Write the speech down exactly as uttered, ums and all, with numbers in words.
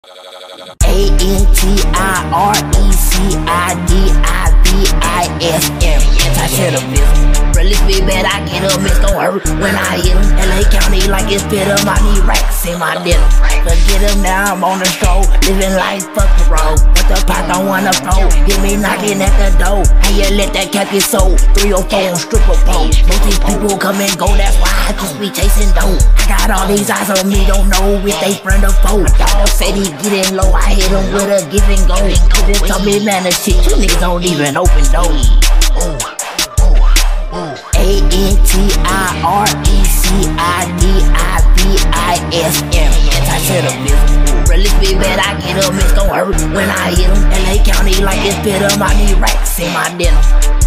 A N T I R E C I D I V I S M Anti-Recidivism. Release me bad, I get up, it's gon' hurt when I hit 'em. L A County like it's pit 'em, I need racks in my dinner. Forget 'em now, I'm on the stroll, living life fuck the road. But the pot don't wanna flow, get me knocking at the door. How you let that cat get sold? Three or four on stripper pole. Most these people come and go, that's why I just be chasing dough. I got all these eyes on me, don't know if they friend or foe. Dog said he getting low, I hit him with a give and go. Just told me man the shit, you niggas don't even open doors. A N T I R E C I D I V I S M Anti-Recidivism. Release me bad, I get up, it's gon' hurt when I hit 'em. L A County like it's pit 'em, I need racks in my dinner.